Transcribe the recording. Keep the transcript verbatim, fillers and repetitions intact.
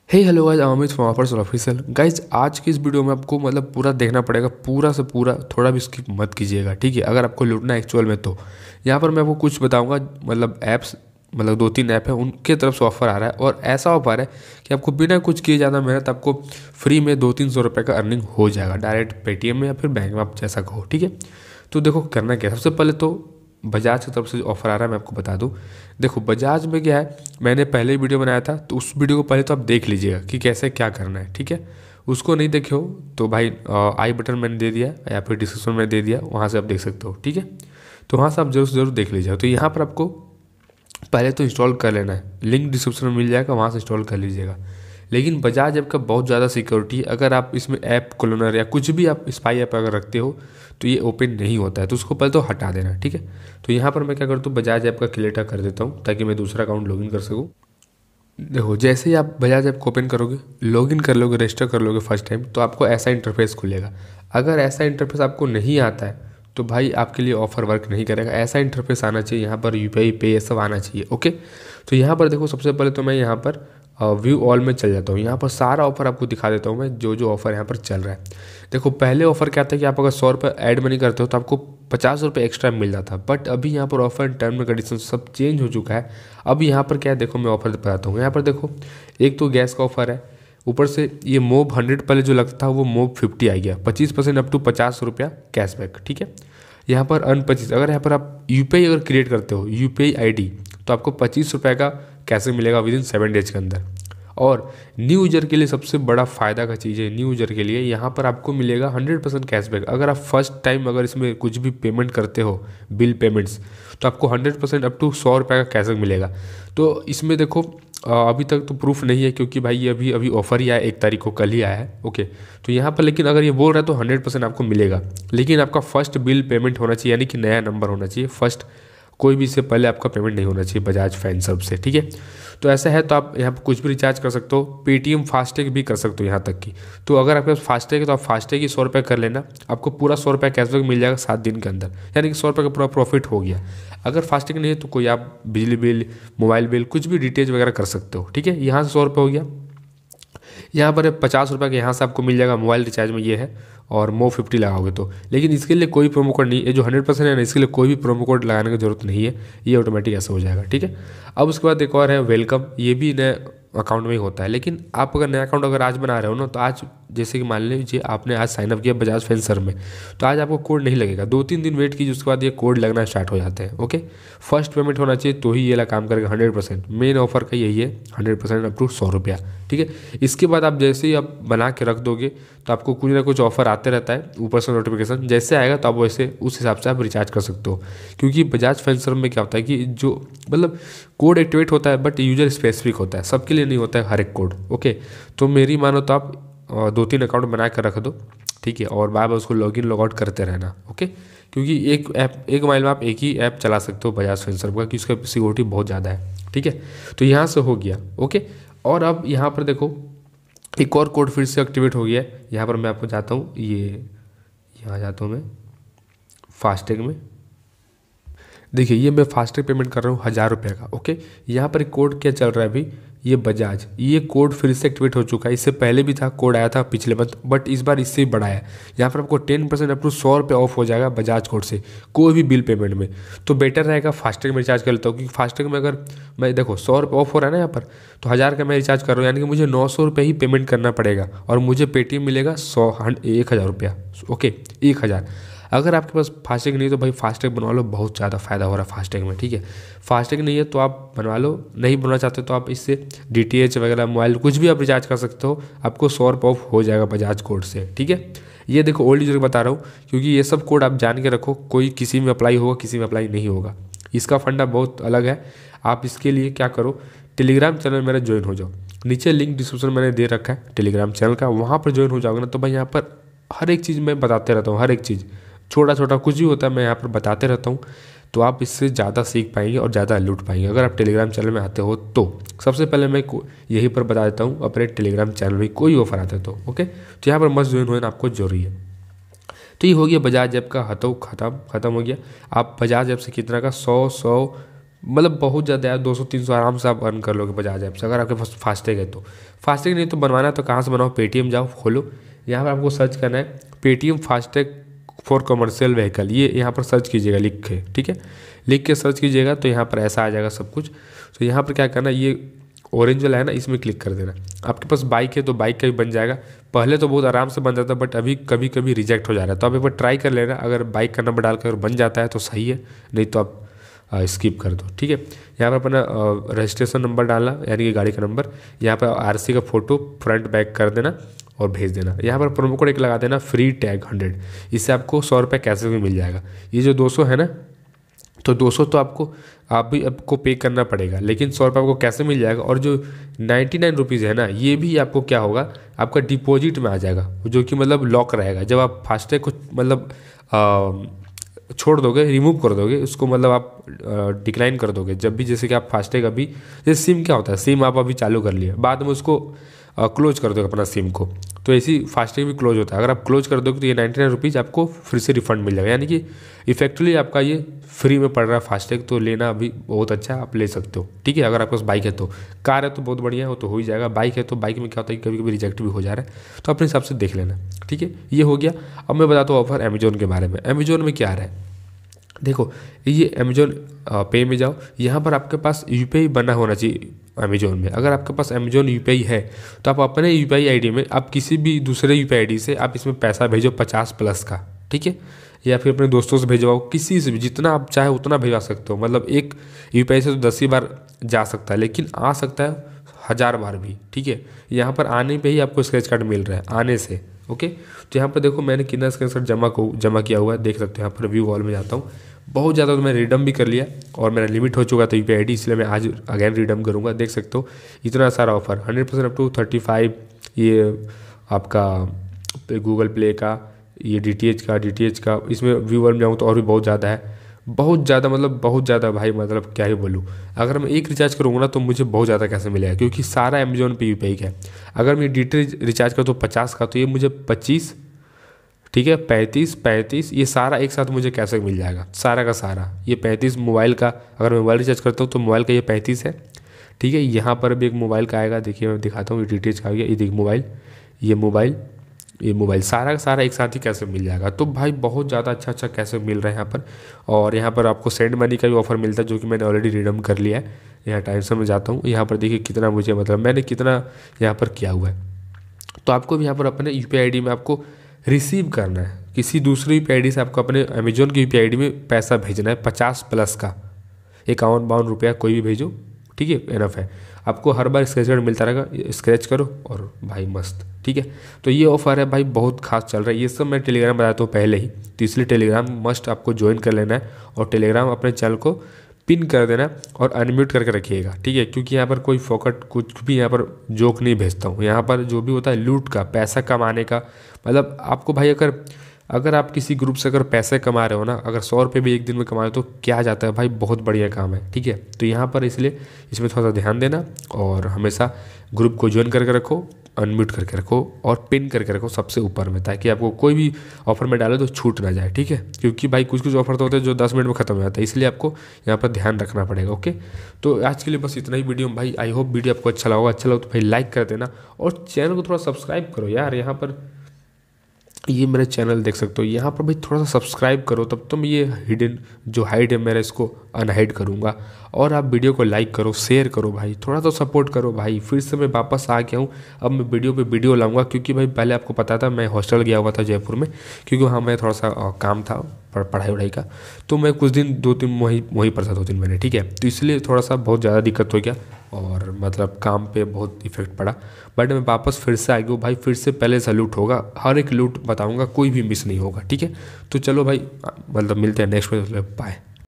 Hey hello guys, Amit from Offerswall official. Guys आज की इस वीडियो में आपको मतलब पूरा देखना पड़ेगा, पूरा से पूरा, थोड़ा भी स्किप मत कीजिएगा, ठीक है। अगर आपको लूटना है एक्चुअल में तो यहाँ पर मैं आपको कुछ बताऊंगा, मतलब ऐप्स, मतलब दो तीन ऐप है उनके तरफ से ऑफर आ रहा है। और ऐसा ऑफर है कि आपको बिना कुछ किए ज़्यादा मेहनत आपको फ्री में दो तीन सौ रुपये का अर्निंग हो जाएगा डायरेक्ट पेटीएम में या फिर बैंक में, आप जैसा कहो, ठीक है। तो देखो करना क्या है, सबसे पहले तो बजाज की तरफ से ऑफर आ रहा है, मैं आपको बता दूं। देखो बजाज में क्या है, मैंने पहले वीडियो बनाया था, तो उस वीडियो को पहले तो आप देख लीजिएगा कि कैसे क्या करना है, ठीक है। उसको नहीं देखे हो तो भाई आई बटन मैंने दे दिया या फिर डिस्क्रिप्शन में दे दिया, वहाँ से आप देख सकते हो, ठीक है। तो वहाँ से आप जरूर जरूर देख लीजिएगा। तो यहाँ पर आपको पहले तो इंस्टॉल कर लेना है, लिंक डिस्क्रिप्शन में मिल जाएगा, वहाँ से इंस्टॉल कर लीजिएगा। लेकिन बजाज ऐप का बहुत ज़्यादा सिक्योरिटी है, अगर आप इसमें ऐप क्लोनर या कुछ भी आप स्पाई ऐप अगर रखते हो तो ये ओपन नहीं होता है, तो उसको पहले तो हटा देना, ठीक है। तो यहाँ पर मैं क्या करता हूँ, बजाज ऐप का क्लियर कर देता हूँ ताकि मैं दूसरा अकाउंट लॉगिन कर सकूँ। देखो जैसे ही आप बजाज ऐप को ओपन करोगे, लॉगिन कर लोगे, रजिस्टर कर लोगे फर्स्ट टाइम, तो आपको ऐसा इंटरफेस खुलेगा। अगर ऐसा इंटरफेस आपको नहीं आता है तो भाई आपके लिए ऑफर वर्क नहीं करेगा। ऐसा इंटरफेस आना चाहिए, यहाँ पर यूपीआई पे ये सब आना चाहिए, ओके। तो यहाँ पर देखो सबसे पहले तो मैं यहाँ पर व्यू ऑल में चल जाता हूँ। यहाँ पर सारा ऑफर आपको दिखा देता हूँ मैं, जो जो ऑफर यहाँ पर चल रहा है। देखो पहले ऑफर क्या था कि आप अगर सौ रुपये ऐड मनी करते हो तो आपको पचास रुपये एक्स्ट्रा मिल जाता, बट अभी यहाँ पर ऑफर टर्म एंड कंडीशन सब चेंज हो चुका है। अब यहाँ पर क्या है, देखो मैं ऑफर बताता हूँ। यहाँ पर देखो एक तो गैस का ऑफर है, ऊपर से ये मोब हंड्रेड पहले जो लगता था वो मोब फिफ्टी आ गया, पच्चीस परसेंट अप टू पचास रुपया कैशबैक, ठीक है। यहाँ पर अन पच्चीस, अगर यहाँ पर आप यूपीआई अगर क्रिएट करते हो यूपीआई आईडी तो आपको पच्चीस रुपये का कैशबैक मिलेगा विद इन सेवन डेज के अंदर। और न्यू यूजर के लिए सबसे बड़ा फ़ायदा का चीज़ है, न्यू यूजर के लिए यहाँ पर आपको मिलेगा हंड्रेड परसेंट कैशबैक। अगर आप फर्स्ट टाइम अगर इसमें कुछ भी पेमेंट करते हो, बिल पेमेंट्स, तो आपको हंड्रेड परसेंट अप टू सौ रुपये का कैशबैक मिलेगा। तो इसमें देखो अभी तक तो प्रूफ नहीं है क्योंकि भाई ये अभी अभी ऑफर ही आया, एक तारीख को कल ही आया है, ओके। तो यहाँ पर लेकिन अगर ये बोल रहा है तो हंड्रेड परसेंट आपको मिलेगा, लेकिन आपका फर्स्ट बिल पेमेंट होना चाहिए, यानी कि नया नंबर होना चाहिए फर्स्ट, कोई भी इससे पहले आपका पेमेंट नहीं होना चाहिए बजाज फाइनेंसर्व से, ठीक है। तो ऐसा है तो आप यहाँ पर कुछ भी रिचार्ज कर सकते हो, पेटीएम फास्टैग भी कर सकते हो यहाँ तक की। तो अगर आपके पास फास्टैग है तो आप फास्टैग ही सौ रुपये कर लेना, आपको पूरा सौ रुपये कैशबैक मिल जाएगा सात दिन के अंदर, यानी कि सौ रुपये का पूरा प्रॉफिट हो गया। अगर फास्टैग नहीं है तो कोई आप बिजली बिल, मोबाइल बिल, कुछ भी डिटेल्स वगैरह कर सकते हो, ठीक है। यहाँ से सौ रुपये हो गया। यहाँ पर पचास रुपये का यहाँ से आपको मिल जाएगा मोबाइल रिचार्ज में, ये है, और मो फिफ्टी लगाओगे तो। लेकिन इसके लिए कोई प्रोमो कोड नहीं है, जो हंड्रेड परसेंट है ना, इसके लिए कोई भी प्रोमो कोड लगाने की जरूरत नहीं है, ये ऑटोमेटिक ऐसा हो जाएगा, ठीक है। अब उसके बाद एक और है वेलकम, ये भी नए अकाउंट में ही होता है। लेकिन आप अगर नया अकाउंट अगर आज बना रहे हो ना, तो आज जैसे कि मान लीजिए आपने आज साइनअप किया बजाज फिनसर्व में, तो आज आपको कोड नहीं लगेगा, दो तीन दिन वेट कीजिए, उसके बाद ये कोड लगना स्टार्ट हो जाते हैं, ओके। फर्स्ट पेमेंट होना चाहिए तो ही ये वाला काम करेगा हंड्रेड परसेंट। मेन ऑफर का यही है, हंड्रेड परसेंट अप टू सौ रुपया, ठीक है। इसके बाद आप जैसे ही आप बना के रख दोगे तो आपको कुछ ना कुछ ऑफर आते रहता है ऊपर से, नोटिफिकेशन जैसे आएगा तो आप वैसे उस हिसाब से आप रिचार्ज कर सकते हो। क्योंकि बजाज फाइनेंसर्व में क्या होता है कि जो मतलब कोड एक्टिवेट होता है बट यूजर स्पेसिफिक होता है, सबके लिए नहीं होता है हर एक कोड, ओके। तो मेरी मानो तो आप दो तीन अकाउंट बना कर रख दो, ठीक है, और बार बार उसको लॉगिन लॉगआउट करते रहना, ओके। क्योंकि एक ऐप, एक मोबाइल में आप एक ही ऐप चला सकते हो बजाज फाइनेंसर्व का, कि उसका सिक्योरिटी बहुत ज़्यादा है, ठीक है। तो यहाँ से हो गया, ओके। और अब यहाँ पर देखो एक और कोड फिर से एक्टिवेट हो गया है। यहाँ पर मैं आपको जाता हूँ, ये यहाँ जाता हूँ मैं फास्टैग में, देखिए ये मैं फास्टैग पेमेंट कर रहा हूँ हज़ार रुपये का, ओके। यहाँ पर एक कोड क्या चल रहा है अभी, ये बजाज, ये कोड फिर से एक्टिवेट हो चुका है। इससे पहले भी था, कोड आया था पिछले मंथ, बट इस बार इससे भी बढ़ाया है। यहाँ पर आपको टेन परसेंट अप टू सौ रुपये ऑफ हो जाएगा बजाज कोड से कोई भी बिल पेमेंट में। तो बेटर रहेगा फास्टैग में रिचार्ज कर लेता हूँ, क्योंकि फास्टैग में अगर मैं देखो सौ रुपये ऑफ हो रहा है ना यहाँ पर, तो हज़ार का मैं रिचार्ज कर रहा हूँ, यानी कि मुझे नौ सौ रुपये ही पेमेंट करना पड़ेगा और मुझे पेटीएम मिलेगा सौ एक हज़ार रुपया, ओके, एक हज़ार। अगर आपके पास फास्टैग नहीं है तो भाई फास्टैग बनवा लो, बहुत ज़्यादा फायदा हो रहा है फास्टैग में, ठीक है। फास्टैग नहीं है तो आप बनवा लो, नहीं बनवा चाहते तो आप इससे डीटीएच वगैरह मोबाइल कुछ भी आप रिचार्ज कर सकते हो, आपको सौ रुपये ऑफ हो जाएगा बजाज कोड से, ठीक है। ये देखो ओल्ड यूजर बता रहा हूँ, क्योंकि ये सब कोड आप जान के रखो, कोई किसी में अप्लाई होगा किसी में अप्लाई नहीं होगा, इसका फंडा बहुत अलग है। आप इसके लिए क्या करो, टेलीग्राम चैनल मेरा ज्वाइन हो जाओ, नीचे लिंक डिस्क्रिप्शन मैंने दे रखा है टेलीग्राम चैनल का, वहाँ पर ज्वाइन हो जाओगे ना तो भाई यहाँ पर हर एक चीज़ मैं बताते रहता हूँ, हर एक चीज़ छोटा छोटा कुछ भी होता है मैं यहाँ पर बताते रहता हूँ। तो आप इससे ज़्यादा सीख पाएंगे और ज़्यादा लूट पाएंगे अगर आप टेलीग्राम चैनल में आते हो तो। सबसे पहले मैं यहीं पर बता देता हूँ, अपने टेलीग्राम चैनल में कोई ऑफर आता है तो, ओके। तो यहाँ पर मस्ट ज्वाइन होना आपको जरूरी है। तो ये हो गया बजाज ऐप का हथो खत्म खत्म हो गया। आप बजाज ऐप से कितना का सौ सौ मतलब बहुत ज़्यादा यार, दो सौ तीन सौ आराम से आप अर्न कर लोगे बजाज ऐप से, अगर आपके पास फास्टैग है तो। फास्टैग नहीं तो बनवाना है तो कहाँ से बनाओ, पेटीएम जाओ, खोलो, यहाँ पर आपको सर्च करना है Paytm FASTag for commercial vehicle, ये यहाँ पर सर्च कीजिएगा लिख के, ठीक है, लिख के सर्च कीजिएगा तो यहाँ पर ऐसा आ जाएगा सब कुछ। तो यहाँ पर क्या करना, ये ऑरेंज वाला है ना, इसमें क्लिक कर देना। आपके पास बाइक है तो बाइक का भी बन जाएगा, पहले तो बहुत आराम से बन जाता है बट अभी कभी कभी रिजेक्ट हो जा रहा है, तो आप एक बार ट्राई कर लेना, अगर बाइक का नंबर डालकर बन जाता है तो सही है, नहीं तो आप स्किप कर दो, ठीक है। यहाँ पर अपना रजिस्ट्रेशन नंबर डालना, यानी कि गाड़ी का नंबर, यहाँ पर आरसी का फोटो फ्रंट बैक कर देना और भेज देना। यहाँ पर प्रोमो कोड एक लगा देना फ्री टैग हंड्रेड, इससे आपको सौ रुपये कैसे भी मिल जाएगा। ये जो दो सौ है ना, तो दो सौ तो आपको आप भी आपको पे करना पड़ेगा, लेकिन सौ रुपये आपको कैसे मिल जाएगा। और जो नाइन्टी नाइन रुपीज़ है ना, ये भी आपको क्या होगा, आपका डिपॉजिट में आ जाएगा, जो कि मतलब लॉक रहेगा। जब आप फास्टैग को मतलब छोड़ दोगे, रिमूव कर दोगे उसको, मतलब आप डिक्लाइन कर दोगे, जब भी जैसे कि आप फास्टैग अभी, जैसे सिम क्या होता है, सिम आप अभी चालू कर लिए, बाद में उसको क्लोज कर दोगे अपना सिम को, तो ऐसी फास्टैग भी क्लोज होता है। अगर आप क्लोज कर दोगे तो ये नाइन्टी नाइन रुपीज़ आपको फिर से रिफंड मिल जाएगा, यानी कि इफेक्टिवली आपका ये फ्री में पड़ रहा है फास्टैग। तो लेना अभी बहुत अच्छा, आप ले सकते हो, ठीक है। अगर आपके पास बाइक है तो, कार है तो बहुत बढ़िया है, वो तो हो ही जाएगा। बाइक है तो बाइक में क्या होता है कि कभी कभी रिजेक्ट भी हो जा रहा है, तो अपने हिसाब से देख लेना, ठीक है। ये हो गया। अब मैं बताता हूँ ऑफर अमेजोन के बारे में। अमेजोन में क्या आ रहा है, देखो, ये अमेजोन पे में जाओ, यहाँ पर आपके पास यूपीआई बना होना चाहिए अमेजोन में। अगर आपके पास अमेजोन यूपीआई है तो आप अपने यूपीआई आईडी में, आप किसी भी दूसरे यूपीआई आईडी से आप इसमें पैसा भेजो पचास प्लस का, ठीक है, या फिर अपने दोस्तों से भेजवाओ, किसी से भी जितना आप चाहे उतना भेजवा सकते हो। मतलब एक यूपीआई से तो दस ही बार जा सकता है, लेकिन आ सकता है हज़ार बार भी, ठीक है। यहाँ पर आने पे ही आपको स्क्रैच कार्ड मिल रहा है, आने से, ओके। तो यहाँ पर देखो मैंने कितना स्क्रैच कार्ड जमा को जमा किया हुआ है, देख सकते हो। यहाँ पर व्यू वॉल में जाता हूँ, बहुत ज़्यादा तो मैं रिडम भी कर लिया और मेरा लिमिट हो चुका था यूपीआई आईडी, इसलिए मैं आज अगेन रिडम करूँगा। देख सकते हो इतना सारा offer, hundred percent up to thirty five, ये आपका गूगल प्ले का, ये डी टी एच का, डी टी एच का, इसमें व्यू वॉल में जाऊँ तो और भी बहुत ज़्यादा है, बहुत ज़्यादा, मतलब बहुत ज़्यादा भाई, मतलब क्या ही बोलूँ। अगर मैं एक रिचार्ज करूँगा ना तो मुझे बहुत ज़्यादा कैसे मिलेगा, क्योंकि सारा अमेजोन पे यूपीआई का है। अगर मैं डी टी एच रिचार्ज करूँ तो पचास का, तो ये मुझे पच्चीस, ठीक है, पैंतीस पैंतीस, ये सारा एक साथ मुझे कैसे मिल जाएगा, सारा का सारा। ये पैंतीस मोबाइल का, अगर मैं मोबाइल रिचार्ज करता हूँ तो मोबाइल का ये पैंतीस है, ठीक है। यहाँ पर भी एक मोबाइल का आएगा, देखिए मैं दिखाता हूँ, ये डी टी एच का आ गया, ये देखिए मोबाइल, ये मोबाइल, ये मोबाइल, सारा का सारा एक साथ ही कैसे मिल जाएगा। तो भाई बहुत ज़्यादा अच्छा अच्छा कैसे मिल रहा है यहाँ पर। और यहाँ पर आपको सेंड मनी का भी ऑफर मिलता है, जो कि मैंने ऑलरेडी रिडीम कर लिया है। यहाँ टाइम से मैं जाता हूँ, यहाँ पर देखिए कितना मुझे, मतलब मैंने कितना यहाँ पर किया हुआ है। तो आपको भी यहाँ पर अपने U P I I D में आपको रिसीव करना है, किसी दूसरी U P I I D से आपको अपने अमेजोन की U P I I D में पैसा भेजना है, पचास प्लस का, इक्यावन बावन रुपया कोई भी भेजो, ठीक है, एनफ है। आपको हर बार स्क्रैच कार्ड मिलता रहेगा, स्क्रैच करो और भाई मस्त, ठीक है। तो ये ऑफर है भाई, बहुत खास चल रहा है। ये सब मैं टेलीग्राम बताता हूँ पहले ही, तो इसलिए टेलीग्राम मस्ट आपको ज्वाइन कर लेना है और टेलीग्राम अपने चैनल को पिन कर देना और अनम्यूट करके रखिएगा, ठीक है। क्योंकि यहाँ पर कोई फोकट कुछ भी यहाँ पर जोक नहीं भेजता हूँ। यहाँ पर जो भी होता है लूट का, पैसा कमाने का, मतलब आपको भाई अगर अगर आप किसी ग्रुप से अगर पैसे कमा रहे हो ना, अगर सौ रुपये भी एक दिन में कमा रहे हो तो क्या जाता है भाई, बहुत बढ़िया काम है, ठीक है। तो यहाँ पर इसलिए इसमें थोड़ा सा ध्यान देना और हमेशा ग्रुप को ज्वाइन करके रखो, अनम्यूट करके रखो और पिन करके रखो सबसे ऊपर में, ताकि आपको कोई भी ऑफर में डालो तो छूट ना जाए, ठीक है। क्योंकि भाई कुछ कुछ ऑफर तो होते हैं जो दस मिनट में खत्म हो जाता है, इसलिए आपको यहाँ पर ध्यान रखना पड़ेगा, ओके। तो आज के लिए बस इतना ही वीडियो भाई, आई होप वीडियो आपको अच्छा लगा। अच्छा लगा तो भाई लाइक कर देना और चैनल को थोड़ा सब्सक्राइब करो यार। यहाँ पर ये मेरे चैनल देख सकते हो, यहाँ पर भाई थोड़ा सा सब्सक्राइब करो, तब तो मैं ये हिडन जो हाइड है मेरा इसको अनहाइड करूँगा। और आप वीडियो को लाइक करो, शेयर करो भाई, थोड़ा तो सपोर्ट करो भाई। फिर से मैं वापस आ गया हूँ, अब मैं वीडियो पे वीडियो लाऊंगा, क्योंकि भाई पहले आपको पता था मैं हॉस्टल गया हुआ था जयपुर में, क्योंकि वहाँ मैं थोड़ा सा काम था पढ़ाई वढ़ाई का, तो मैं कुछ दिन दो तीन वहीं वहीं पर था, दो तीन महीने, ठीक है। तो इसलिए थोड़ा सा बहुत ज़्यादा दिक्कत हो गया और मतलब काम पे बहुत इफेक्ट पड़ा। बट मैं वापस फिर से आ गया भाई, फिर से पहले से लूट होगा, हर एक लूट बताऊंगा, कोई भी मिस नहीं होगा, ठीक है। तो चलो भाई, मतलब मिलते हैं नेक्स्ट में, बाय।